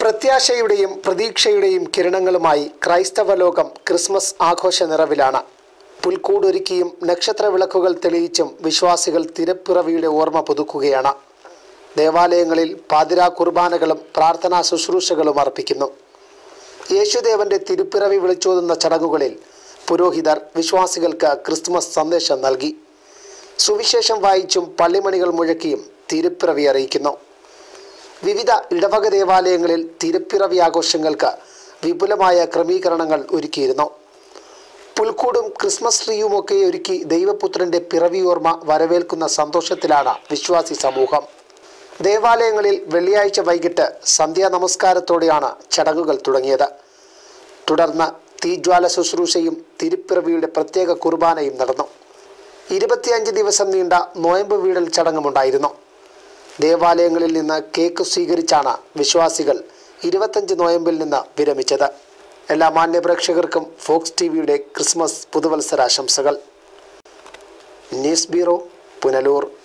പ്രത്യാശയുടെയും പ്രതീക്ഷയുടെയും കിരണങ്ങളുമായി ക്രൈസ്തവ ലോകം ക്രിസ്മസ് ആഘോഷ നിറവിലാണ്. പുൽക്കൂടൊരുക്കിയും നക്ഷത്ര വിളക്കുകൾ തെളിയിച്ചും വിശ്വാസികൾ തിരുപ്പിറവിയുടെ ഓർമ്മ പുതുക്കുകയാണ്. ദേവാലയങ്ങളിൽ പാതിരാ കുർബാനകളും പ്രാർത്ഥനാ ശുശ്രൂഷകളും അർപ്പിക്കുന്നു. യേശുദേവന്റെ തിരുപ്പിറവി വിളിച്ചോതുന്ന ചടങ്ങുകളിൽ പുരോഹിതർ വിശ്വാസികൾക്ക് ക്രിസ്മസ് സന്ദേശം നൽകി. സുവിശേഷം വായിച്ചും പള്ളിമണികൾ മുഴക്കിയും തിരുപ്പിറവി അറിയിക്കുന്നു. വിവിധ ഇടവക ദേവാലയങ്ങളിൽ തിരുപ്പിറവി ആഘോഷങ്ങൾക്ക് വിപുലമായ ക്രമീകരണങ്ങൾ ഒരുക്കിയിരുന്നു. പുൽക്കൂടും ക്രിസ്മസ് ട്രീയുമൊക്കെ ഒരുക്കി ദൈവപുത്രന്റെ പിറവി ഓർമ്മ വരവേൽക്കുന്ന സന്തോഷത്തിലാണ് വിശ്വാസി സമൂഹം. ദേവാലയങ്ങളിൽ വെള്ളിയാഴ്ച വൈകിട്ട് സന്ധ്യാ നമസ്കാരത്തോടെയാണ് ചടങ്ങുകൾ തുടങ്ങിയത്. തുടർന്ന് തീജ്വാല ശുശ്രൂഷയും തിരുപ്പിറവിയുടെ പ്രത്യേക കുർബാനയും നടന്നു. 25 ദിവസം നീണ്ട നോയമ്പ് വീടൽ ചടങ്ങുമുണ്ടായിരുന്നു. ദേവാലയങ്ങളിൽ നിന്ന് കേക്ക് സ്വീകരിച്ചാണ് വിശ്വാസികൾ 25 നോയമ്പിൽ നിന്ന് വിരമിച്ചത്. എല്ലാ മാന്യപ്രേക്ഷകർക്കും ഫോക്സ് ടിവിയുടെ ക്രിസ്മസ് പുതുവത്സരാശംസകൾ. News bureau, Punalur.